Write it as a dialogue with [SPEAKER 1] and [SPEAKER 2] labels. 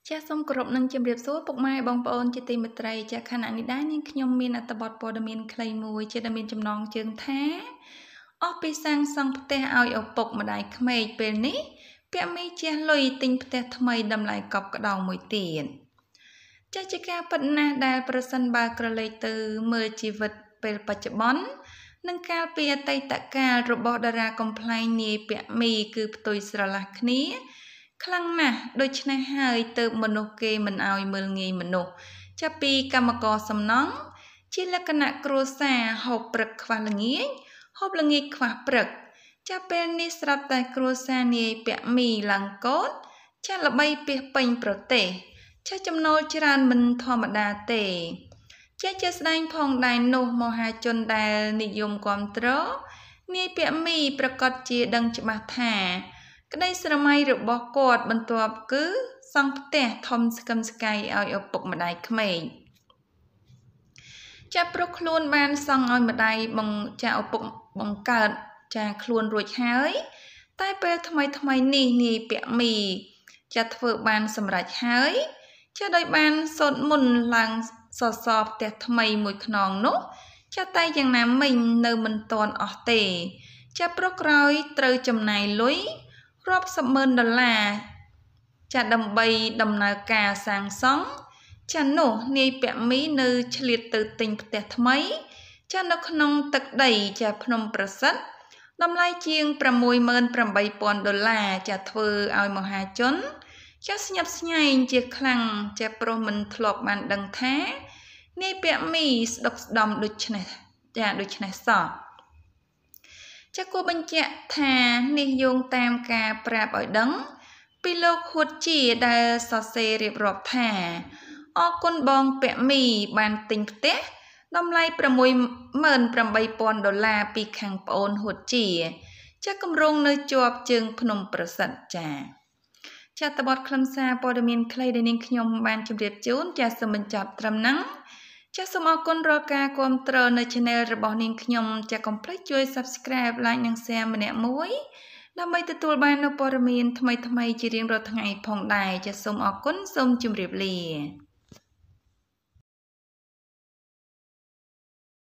[SPEAKER 1] ចាសសូមគោរពនឹងជម្រាបសួរពុកម៉ែបងប្អូនជាទីមេត្រីចាខណៈនេះដែរនាងខ្ញុំមានអត្ថបទព័ត៌មានខ្លីមួយជាដែលមានចំណងជើងថាអស់ពីសាងសង់ផ្ទះឲ្យឪពុកម្ដាយក្មេកពេលនេះពាក់មីជះលុយទិញផ្ទះថ្មីតម្លៃកប់ក្តោងមួយទៀតចាជាការពិតណាស់ដែលប្រសិនបើក្រឡេកទៅមើលជីវិតពេលបច្ចុប្បន្ននិងកាលពីអតីតកាលរបស់តារាកំ pl ែងនាយពាក់មីគឺផ្ទុយស្រឡះគ្នាខ្លាំងណាស់ដូច្នេះហើយទៅមនុស្សគេមិនឲ្យមើលងាយមនុស្សចាប់ពីកម្មករសំណង់ជាលក្ខណៈគ្រួសារហូបព្រឹកខ្វះល្ងាចហូបល្ងាចខ្វះព្រឹកចាប់ពេលនេះស្រាប់តែគ្រួសារនាយពាក់មីឡើងកូនចាល្បីពាសពេញប្រទេសចាចំណូលច្រើនមិនធម្មតាទេជាស្ដែងផងដែរនោះមហាជនដែលនិយមគាំទ្រនាយពាក់មីប្រកាសជាដឹងច្បាស់ថាក្តីស្រមៃរបស់គាត់បន្ទាប់គឺសង់ផ្ទះធំស្កឹមស្កៃឲ្យឪពុកម្ដាយក្មេកចាព្រោះខ្លួនបានសង់ឲ្យម្ដាយចាឪពុកបង្កើតចាខ្លួនរួចហើយតែពេលថ្មីនេះនាយពាក់មីចាធ្វើបានសម្រេចហើយចាដោយបានសូត្រមន្តឡើងសសរផ្ទះថ្មីមួយខ្នងនោះចាតែយ៉ាងណាមិញនៅមិនទាន់អស់ទេចាព្រោះក្រោយត្រូវចំណាយលុយរាប់សប្ម៉ឺនដុល្លារចាដើម្បីដំណើរការសាងសង់ចានោះនាយពាក់មីនៅឆ្លៀតទៅទិញផ្ទះថ្មីចានៅក្នុងទឹកដីចាភ្នំប្រសិទ្ធតម្លៃជាង $68,000 ដុល្លារចាធ្វើឲ្យមហាជនចាស្ញប់ស្ញែងជាខ្លាំងចាប្រុសមិនធ្លាប់បានដឹងថានាយពាក់មីស្ដុកស្ដំដូចនេះសោះចាគួរបញ្ជាក់ថានេះយោងតាមការប្រាប់ឲ្យដឹងពីលោកហួតជាដែលសរសេររៀបរាប់ថាអរគុណបងពាក់មីបានទិញផ្ទះតម្លៃ $68,000 ដុល្លារពីខាងប្អូនហួតជាចាគម្រោងនៅជាប់ជើងភ្នំប្រសិទ្ធចាតបទខ្លឹមសារព័ត៌មានខ្លីដែលនាងខ្ញុំបានជម្រាបជូនចាសូមបញ្ចប់ត្រឹមហ្នឹងចាសូមអរគុណរាល់ការគាំទ្រនៅ Channel របស់នាងខ្ញុំចាកុំភ្លេចជួយ Subscribe Like និង Share ម្នាក់មួយដើម្បីទទួលបាននូវព័ត៌មានថ្មីៗជារៀងរាល់ថ្ងៃផងដែរចាសូមអរគុណសូមជម្រាបលា